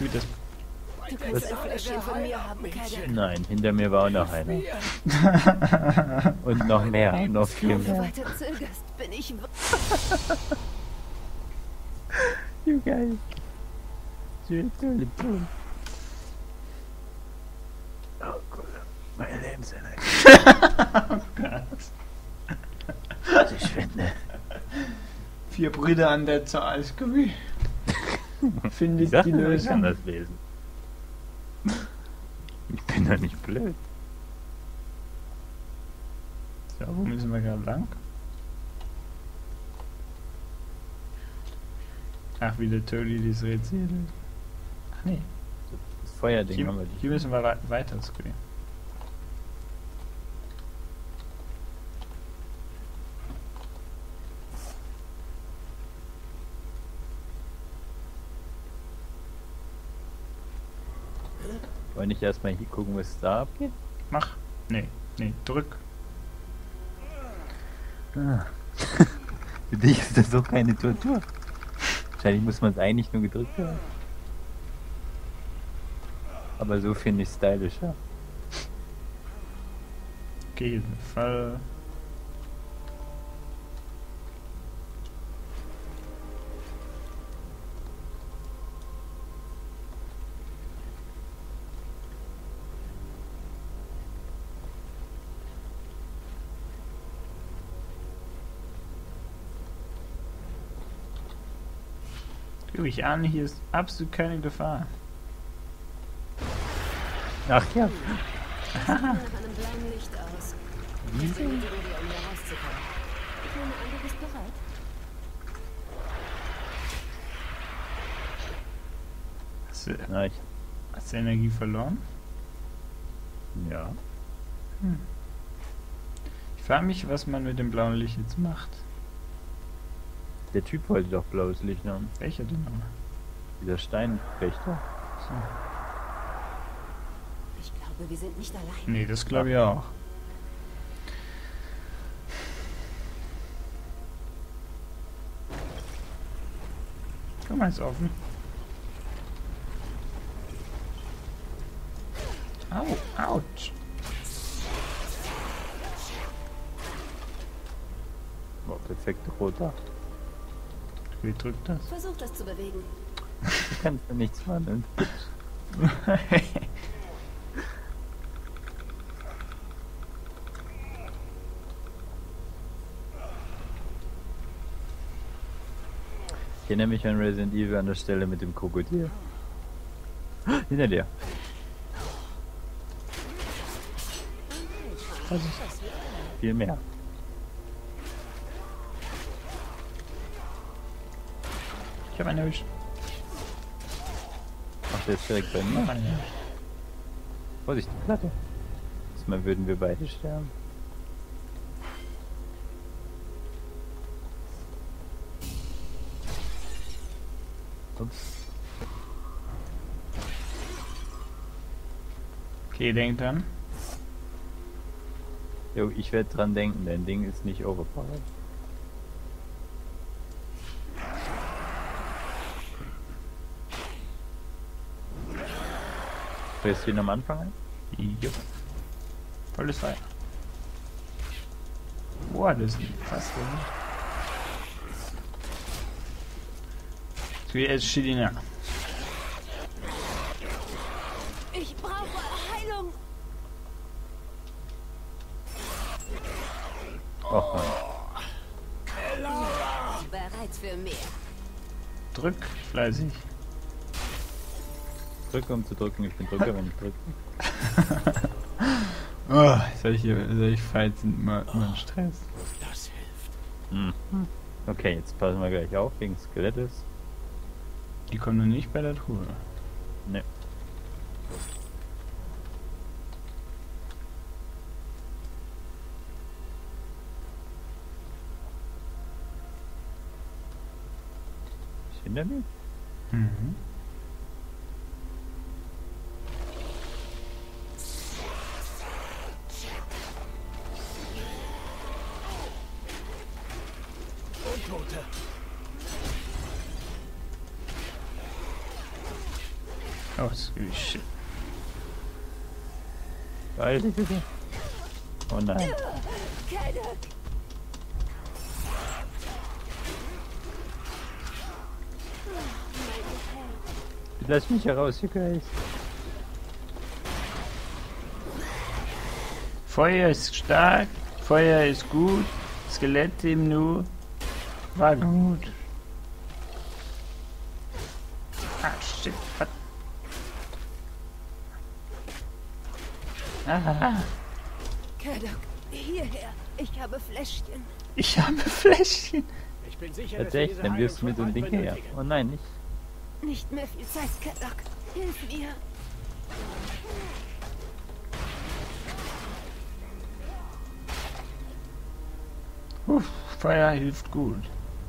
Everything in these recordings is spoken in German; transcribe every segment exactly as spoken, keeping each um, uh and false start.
Wie das. Du kannst ein Fläschchen von mir haben, Kader. Nein, hinter mir war auch noch einer. Und noch mehr, noch viel Wenn du mehr. weiter zögerst, bin ich... You guys. You're totally cool. Oh Gott, meine Lebensenergie. Oh Gott. Ich finde. Vier Brüder an der Zahl. Findet Ich die kann Lösung. das lesen. Ich bin doch nicht blöd. So, wo müssen wir gerade lang? Ach, wie der Tony das Rätsel. Ach nee, Das Feuerding hier, haben wir hier nicht. müssen wir wei- weiter screen. Wollen nicht erstmal hier gucken, was da abgeht? Mach. Nee, nee, drück. Ah. Für dich ist das doch keine Tortur. Wahrscheinlich muss man es eigentlich nur gedrückt haben. Aber so finde ich es stylischer. Auf jeden Fall. Gib ich an, hier ist absolut keine Gefahr. Ach ja. Sieht nach einem blauen Licht aus. Wie? Ich benötige dir, um hier rauszukommen. Ich nehme an, du bist bereit. Hast du, Na, ich, hast du Energie verloren? ja. Ich frage mich, was man mit dem blauen Licht jetzt macht. Der Typ wollte doch blaues Licht haben. Welcher denn nochmal? Dieser Steinwächter. So. Ich glaube, wir sind nicht allein. Nee, das glaube ich auch. Guck mal, ist offen. Au, ouch. Oh, perfekt roter. Wie drückt das? Versuch das zu bewegen. Du kannst ja nichts machen. Und ich erinnere mich an Resident Evil an der Stelle mit dem Krokodil. Hinter dir. Viel mehr. Ich habe einen erwischt. Ach, der ist direkt bei mir. Noch einen erwischt. Vorsicht, die Platte. Diesmal würden wir beide sterben. Ups. Okay, denk dran. Jo, ich werde dran denken, dein Ding ist nicht overpowered. Willst du ihn am Anfang ein? Jupp. Volles Feuer. Boah, das ist fast so. So, jetzt steht ihn ja. Ich brauche Heilung. Och, Mann. Bereit für mehr. Drück fleißig. Drücke, um zu drücken. Ich bin Drücker, wenn ich drücke. Oh, solche, solche Fights sind immer, immer ein Stress. Das hilft. Hm. Okay, jetzt passen wir gleich auf wegen Skelettes. Die kommen nur nicht bei der Truhe. Ne. Ist hinter mir? Mhm. Untote. Oh, das ist shit. Beeil dich bitte. Oh nein. Kadok! Lass mich heraus, ihr Geist. Feuer ist stark, Feuer ist gut, Skelett im Nu war gut. Ah, shit, was? Ah, Kadok, hierher. Ich habe Fläschchen. ich habe Fläschchen. Ich bin sicher, Tatsächlich, dass wir dann diese wirst du mit so einem Heilung Ding schon her. bald benötigen. Oh nein, nicht. Nicht mehr viel Zeit, Kadok. Hilf mir. Uff, Feuer hilft gut.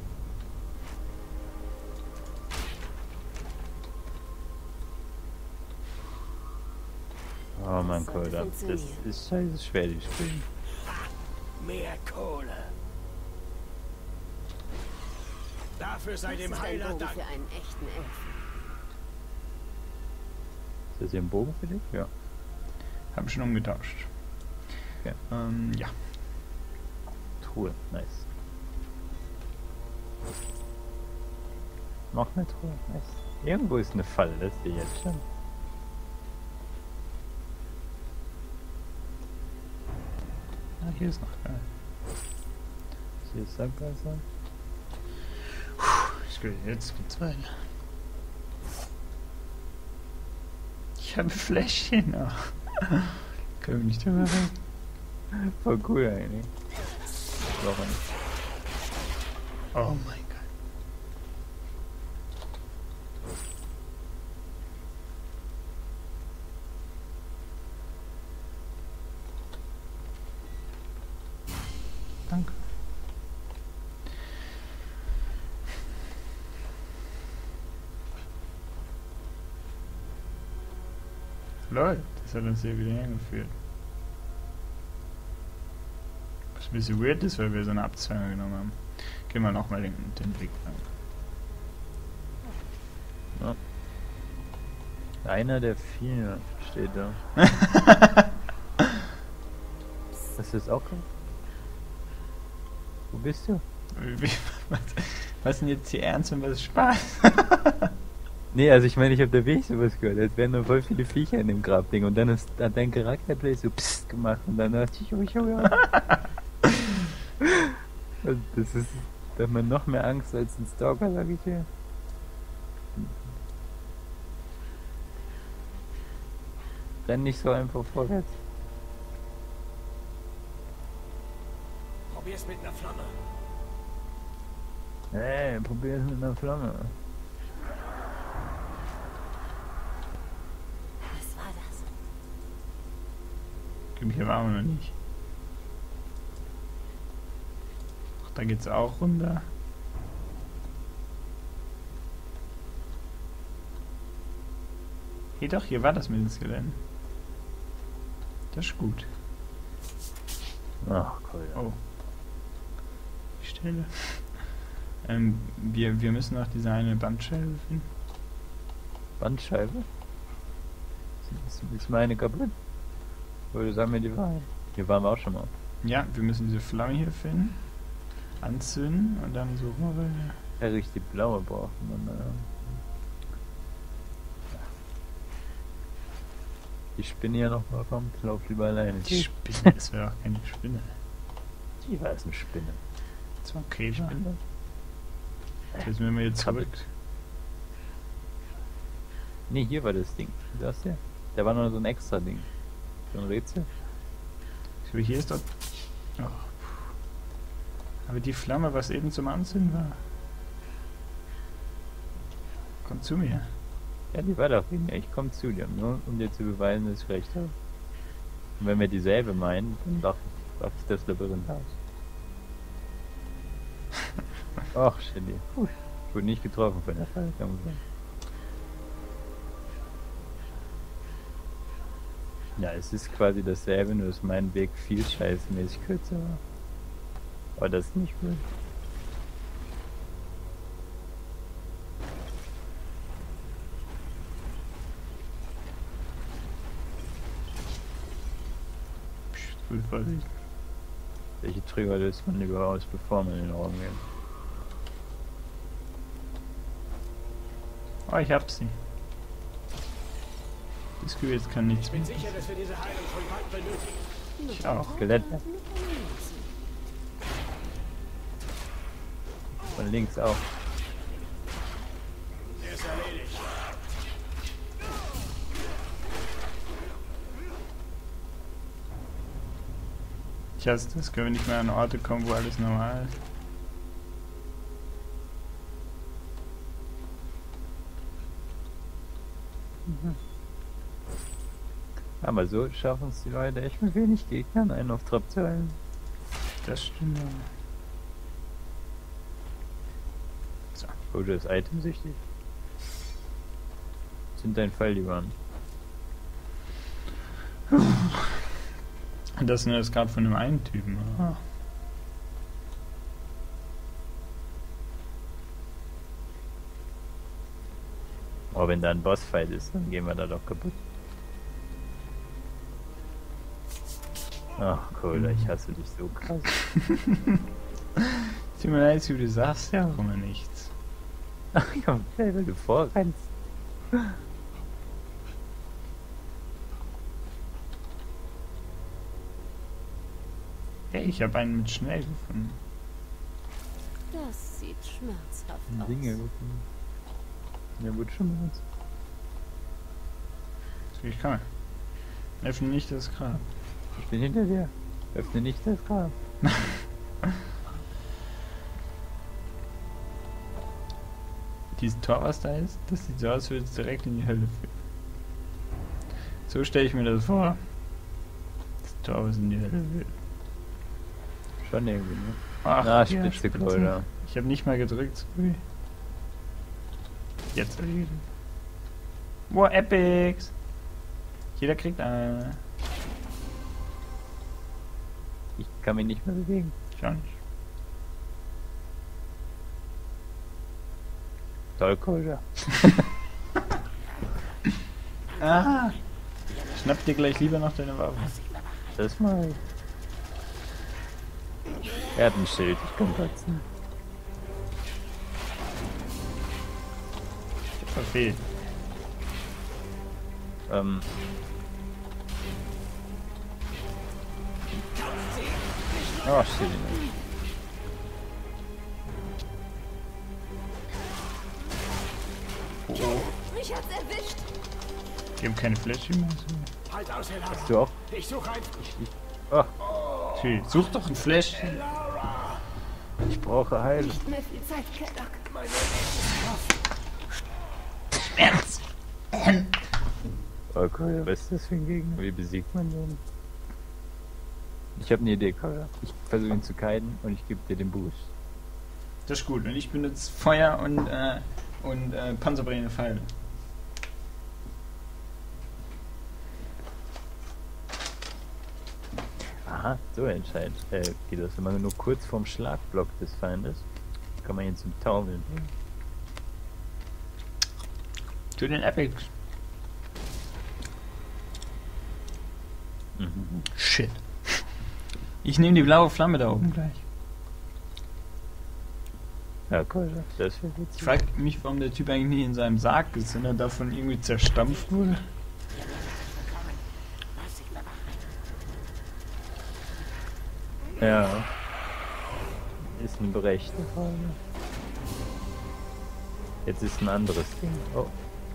Oh mein Das sollte Gott, das funktionieren. ist scheiße schwer, die Spiele. Mehr Kohle. Dafür sei Das dem ist ein Heiler Bogen Dank. für einen echten Elfen. Ist das hier ein Bogen für dich? Ja. Hab schon umgetauscht. Okay. Ähm, ja. Truhe, nice. Noch eine Truhe, nice. Irgendwo ist eine Falle, das sehe ich jetzt schon. Ah, hier ist noch geil. Hier ist Sackgasse. Ich will, jetzt geht's weiter. Ich habe Fläschchen noch. Können wir nicht drüber reden? Voll cool eigentlich. Warum nicht? Oh mein Gott. Danke. Lol, das hat uns hier wieder hingeführt. Was ein bisschen weird ist, weil wir so eine Abzweigung genommen haben. Gehen wir nochmal den, den Weg lang. Einer der vielen steht da. Ist das auch? Wo bist du? Wie- was, was denn jetzt hier ernst und was ist Spaß? Nee, also ich meine, ich habe da wirklich sowas gehört. Es wären nur voll viele Viecher in dem Grabding und dann ist, hat dein Charakter plötzlich so psst gemacht und dann dachte ich, oh, ich oh, ja. Also das ist, da hat man noch mehr Angst als ein Stalker, sag ich dir. Renn nicht so einfach vorwärts. Probier's mit einer Flamme. Hey, probier es mit einer Flamme. Was war das? Hier waren wir noch nicht. Ach, da geht's auch runter. Hey doch, hier war das mit dem Skelett. Das ist gut. Ach, cool. Oh. Die Stelle. ähm, wir, wir müssen noch diese eine Bandscheibe finden. Bandscheibe? Ist, ist meine kaputt? Oder sagen wir die Wahrheit? Hier waren wir auch schon mal. Ja, wir müssen diese Flamme hier finden. Anzünden und dann so rüber. Ja, richtig blaue braucht man. Äh. Die Spinne ja noch mal kommt, lauf lieber alleine. Die Spinne, das wäre auch keine Spinne. Die war es eine Spinne. Das war ein Käfer. Spinne? Jetzt müssen wir jetzt zurück. Ne, hier war das Ding. Das hier. Da war noch so ein extra Ding. So ein Rätsel. Aber hier ist doch... Oh. Aber die Flamme, was eben zum Anzünden war. Komm zu mir. Ja, die war doch wegen. Ich komm zu dir, nur um dir zu beweisen, dass ich recht habe. Und wenn wir dieselbe meinen, dann darf ich, darf ich das Labyrinth aus. Ach, Shelly. Puh, ich wurde nicht getroffen von der Fall, kann man sagen. Ja, es ist quasi dasselbe, nur dass mein Weg viel scheißmäßig kürzer war. Aber das ist nicht gut. Full Vorsicht. Welche Trigger löst man lieber aus, bevor man in den Raum geht? Oh, ich hab sie. Das Gefühl, jetzt kann nichts Ich bin mehr. sicher, dass wir diese Heilung von bald benötigen. Ich auch. Skelett. Von links auch. Er ist erledigt. Ich hasse das, können wir nicht mehr an Orte kommen, wo alles normal ist. Aber so schaffen es die Leute echt mit wenig Gegnern einen auf Trab zu halten. Das stimmt. Ja. So. Roger ist itemsüchtig. Sind dein Fall, die waren. Und das nur das gerade von dem einen Typen. Ah. Aber wenn da ein Bossfight ist, dann gehen wir da doch kaputt. Ach, Cola, ich hasse dich so krass. Tut mir leid, du sagst ja auch immer nichts. Ach ja, weil du vorrennst. Hey, ich habe einen mit schnell gefunden. Das sieht schmerzhaft aus. Dinge gefunden. Ja, wird schon mal was. Ich kann. Öffne nicht das Grab. Ich bin hinter dir. Öffne nicht das Grab. Dieses Tor, was da ist, das sieht so aus, als würde es direkt in die Hölle führen. So stelle ich mir das vor. Das Tor, was in die Hölle führt. Schon irgendwie, ne? Ach, Ah, ja, Spitze, Cola. Ich habe nicht mal gedrückt. Sorry. Jetzt erledigt. Wow, Epics! Jeder kriegt eine. Ich kann mich nicht mehr bewegen. Ich auch nicht. Toll, Cola. Ah! Schnapp dir gleich lieber noch deine Waffe. Das mal. Er hat ein Schild, ich kann kotzen. Verfehlt. Ähm. Oh, shit. Oh, oh. Mich hat's erwischt. Die haben keine Fläche mehr. So. Halt aus, Elara. Du auch? Ich suche ein... Oh, Tschü, such doch ein Fläschchen. ich brauche Heilung. Nicht mehr viel Zeit, Keddock. Schmerz! Oh, Cola, was ist das für ein Gegner? Wie besiegt man den? Ich habe eine Idee, Cola. Ich versuche ihn zu kiten und ich gebe dir den Boost. Das ist gut. Und ich benutze Feuer und, äh, und äh, panzerbrechende Pfeile. Aha, so entscheidend. Äh, geht das immer nur kurz vorm Schlagblock des Feindes? Kann man ihn zum Taumeln bringen. Zu den Epics. Mhm. Shit. Ich nehme die blaue Flamme da oben gleich. Ja, Cola, das wäre Ich witzig. frage mich, warum der Typ eigentlich nie in seinem Sarg ist, sondern davon irgendwie zerstampft wurde. Ja. Ist eine berechtigte Frage. Jetzt ist ein anderes Ding. Oh.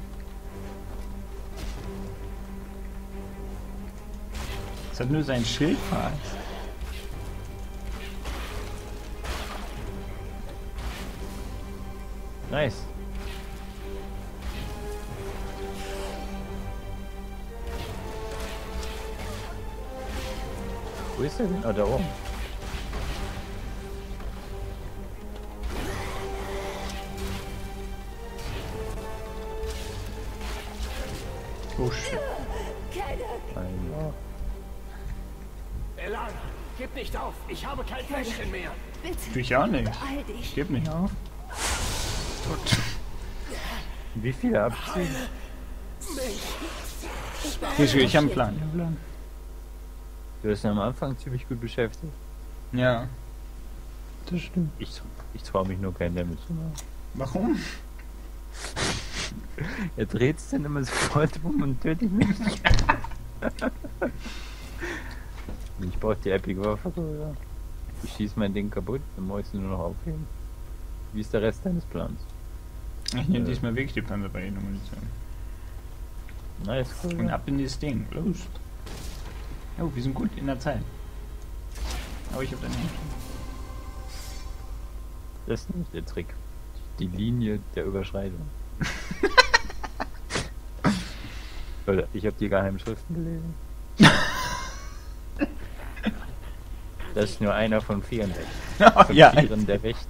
Es hat nur sein Schild vereist. Nice. Wo ist er denn? Ah, da oben. Oh shit. Keddock. Ein oh. Elara, gib nicht auf. Ich habe kein Fläschchen mehr. Bitte, Tu ich auch nicht. beeil dich. Ich geb nicht auf. Tot. Wie viele abziehen? Ich, ich habe einen Plan. Ich hab einen Plan. Du hast ihn am Anfang ziemlich gut beschäftigt. Ja. Das stimmt. Ich, ich traue mich nur kein Damage zu machen. Warum? Er dreht sich dann immer sofort um und tötet mich. Ich brauche die Epic Waffe, oder? Ich schieße mein Ding kaputt, dann muss ich es nur noch aufheben. Wie ist der Rest deines Plans? Ich nehme diesmal wirklich die Panzerbarriere-Munition. Nice, cool. Und ab in das Ding. Los. Oh, wir sind gut in der Zeit. Aber ich hab dann nicht. Das ist nicht der Trick. Die Linie der Überschreitung. Leute, ich habe die geheimen Schriften gelesen. Das ist nur einer von vieren Wächtern. Von Ja. vieren der Wächter.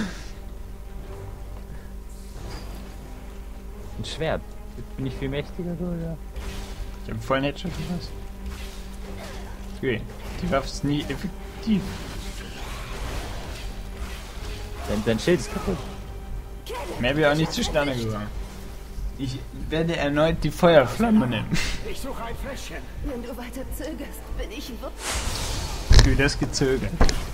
Ein Schwert. Jetzt bin ich viel mächtiger, oder? Ich hab vollen Headshot gefasst. Okay. Die Waffe ist nie effektiv. Dein, dein Schild ist kaputt. Mehr wäre auch nicht zustande gekommen. Ich werde erneut die Feuerflamme nehmen. Ich suche ein Fläschchen. Wenn du weiter zögerst, bin ich wirklich... Für das gezögert.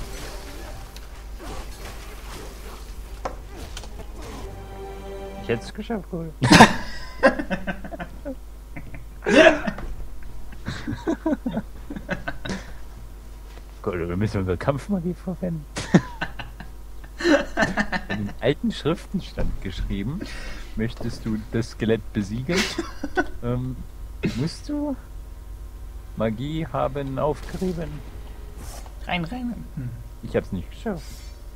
Ich hätte es geschafft, oder? Gott, wir müssen unsere Kampfmagie verwenden. In den alten Schriften stand geschrieben, möchtest du das Skelett besiegen, ähm, musst du Magie haben aufgerieben. Rein, rein. Hm. Ich hab's nicht geschafft.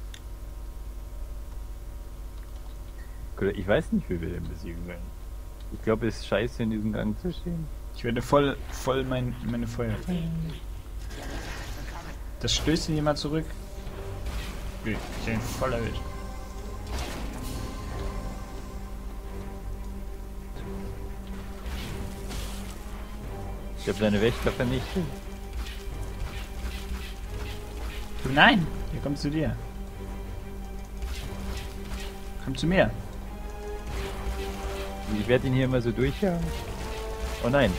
Gut, ich weiß nicht, wie wir den besiegen werden. Ich glaube, es ist scheiße, in diesem Gang zu stehen. Ich werde voll, voll mein, meine Feuerflamme. Das stößt ihn jemand zurück. Okay, ich hab ihn voll erwischt. Ich habe seine Wächter vernichtet. Du, nein! Der kommt zu dir. Komm zu mir. Ich werde ihn hier immer so durchjagen. Oh nein.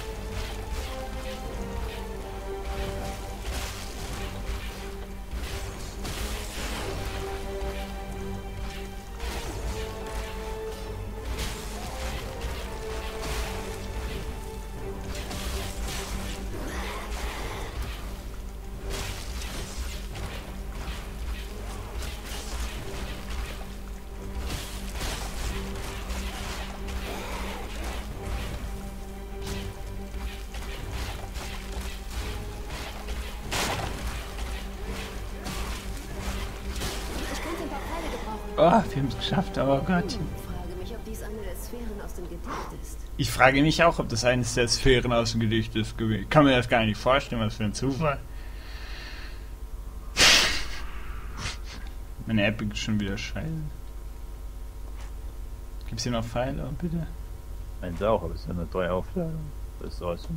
Ich könnte ein paar Pfeile gebrauchen. Oh, wir haben es geschafft, oh Gott. Ich frage mich, ob dies eine der Sphären aus dem Gedicht ist. Ich frage mich auch, ob das eines der Sphären aus dem Gedicht ist. Ich kann mir das gar nicht vorstellen, was für ein Zufall. Meine Epic ist schon wieder scheiße. Gibt's hier noch Pfeile, oh, bitte? Meins auch, aber es ist ja eine drei Aufladung. Das ist awesome.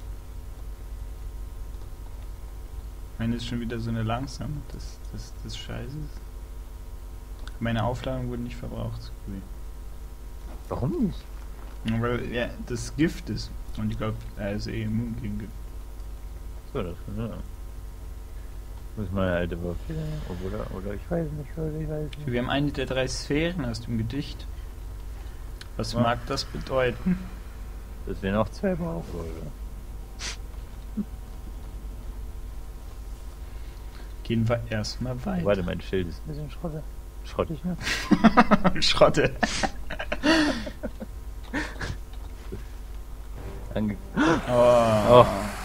Meine ist schon wieder so eine langsame, das, das, das scheiße ist. Meine Aufladung wurde nicht verbraucht. Warum nicht? Ja, weil ja, das Gift ist. Und ich glaube, er ist eh immun gegen Gift. So, das ja. Muss meine alte Waffe. Oder, oder ich weiß nicht, oder ich weiß nicht. Wir haben eine der drei Sphären aus dem Gedicht. Was Ja. mag das bedeuten? Dass wir noch zwei brauchen, oder? Gehen wir erstmal weiter. Warte, mein Schild ist ein bisschen schrotter. Schrottig, ne? Schrotte. Ange Oh. oh.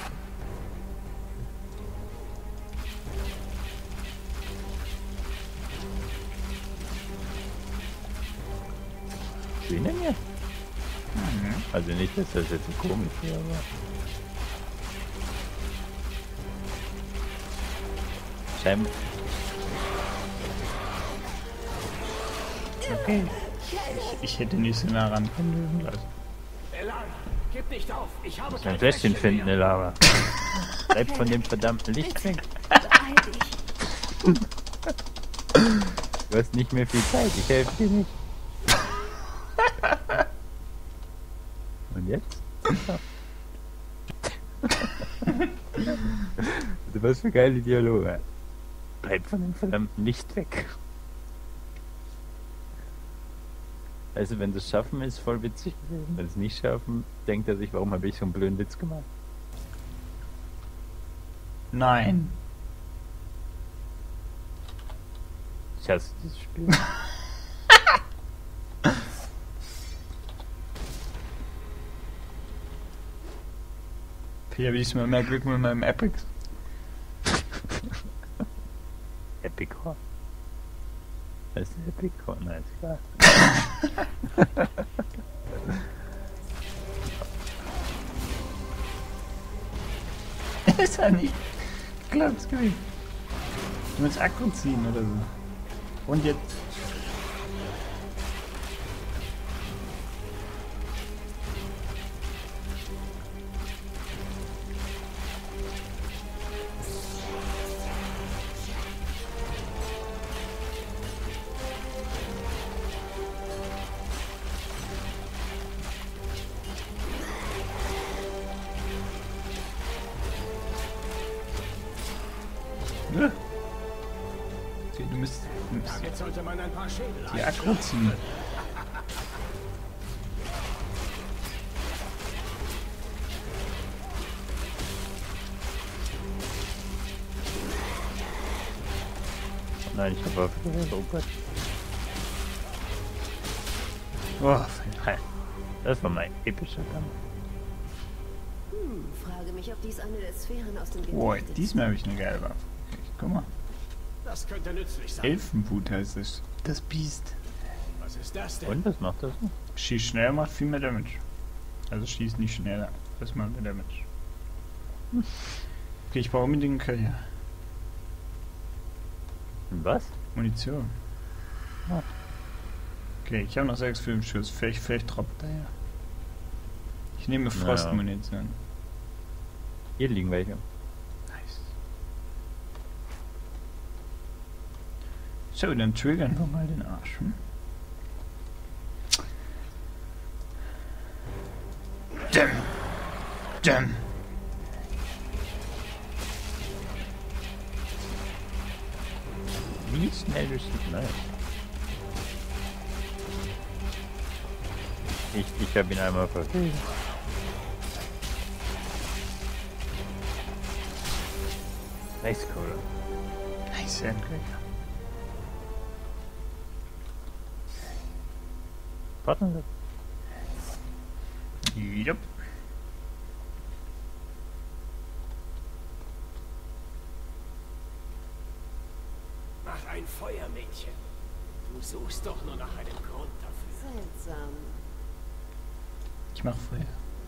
Schön denn hier? Mhm. Also nicht, dass das jetzt so komisch wäre, aber... Scheinbar... Okay. Ich, ich hätte nicht so nah rankommen dürfen. Also. Elan, gib nicht auf. Ich habe Ein kein Fläschchen finden, mehr. Elara. Bleib von dem verdammten Licht weg. Beeil dich. Du hast nicht mehr viel Zeit, ich helfe dir nicht. Und jetzt? Was für geile Dialoge. Bleib von dem verdammten Licht weg. Also wenn das Schaffen ist, voll witzig gewesen. Wenn es nicht schaffen, denkt er sich, warum habe ich so einen blöden Witz gemacht? Nein. Ich hasse dieses Spiel. Hier habe ich diesmal mehr Glück mit meinem Epic. Epic Core. Was ist Epic Core? Nein, ist klar. Ist er nicht. Ich glaube, es geht. Du musst Akku ziehen oder so. Und jetzt. Ja. Du musst, du musst Jetzt sollte man ein paar Schädel die Akku ziehen. Nein, ich habe auf. Oh Gott. Oh, Das war mein epischer Kampf. Hm, frage mich, ob dies eine der Sphären aus dem boah, Gedicht ist. diesmal habe ich eine geile Waffe. Guck mal. Das könnte nützlich sein. Elfenwut heißt es. Das Biest. Was ist das denn? Und was macht das? Schießt schneller, macht viel mehr Damage. Also schießt nicht schneller. Das macht mehr Damage. Okay, ich brauche unbedingt einen Köcher. Was? Munition. Ah. Okay, ich habe noch sechs fünf Schuss. Vielleicht, vielleicht droppt er ja. Ich nehme Frostmunition. Hier liegen welche. Nice. So, dann triggern wir mal den Arsch. Hm? Dämm. Dämm. Wie schnell durch die Nein. Ich, ich habe ihn einmal verfehlt. Nice Cola. Nice Endgegner. Warten Sie. Jupp. Mach ein Feuer, Mädchen. Du suchst doch nur nach einem Grund dafür. Seltsam. Ich mach Feuer.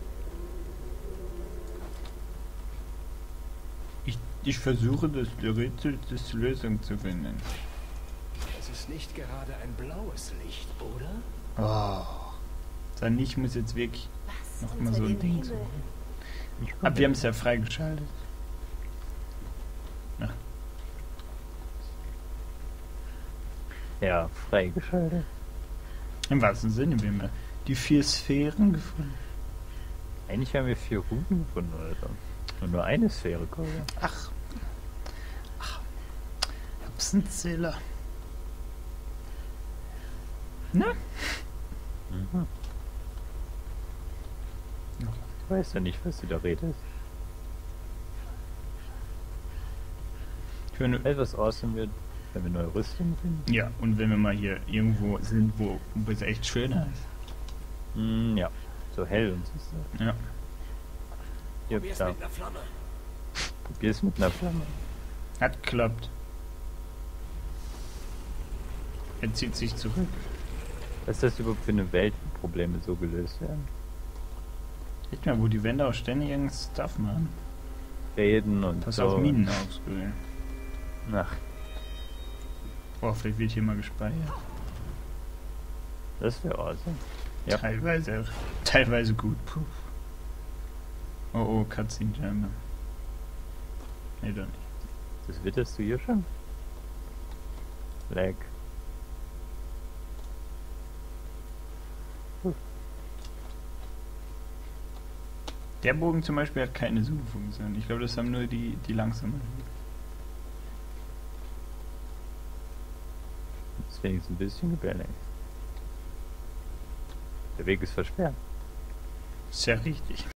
Ich, ich versuche das Rätsel des Lösung zu finden. Das ist nicht gerade ein blaues Licht, oder? Oh. Dann ich muss jetzt wirklich Was noch unter mal so ein dem Ding Himmel? suchen. Aber wir haben es ja freigeschaltet. Ja. Ja, freigeschaltet. Im wahrsten Sinne, wir haben die vier Sphären gefunden. Eigentlich haben wir vier Routen gefunden oder so. Und nur eine Sphäre, Cola. Ach. Ach. Erbsenzähler. Ne? Mhm. Ich weiß ja nicht, was du da redest. Ich meine, Etwas awesome wird, wenn wir neue Rüstung finden. ja, und wenn wir mal hier irgendwo sind, wo, wo es echt schöner ist. Mm, ja, so hell und so. Ja. Hier, Probier's da. mit einer Flamme. Probier's mit einer Flamme. Hat geklappt. Er zieht sich zurück. Was ist das überhaupt für eine Welt, wo Probleme so gelöst werden? Seht mal, wo die Wände auch ständig irgendein Stuff machen. Reden und Pass so. auf Minen auswählen. Ach, Boah, vielleicht wird hier mal gespeichert. das wäre awesome. Ja. Teilweise, teilweise gut. Puh. Oh oh, Cutscene scheinbar. Nee, doch nicht. Das witterst du hier schon? Lag. Der Bogen zum Beispiel hat keine Zoom-Funktion. Ich glaube, das haben nur die, die langsamen. Deswegen ist ein bisschen gebärlig. Der Weg ist versperrt. Sehr richtig.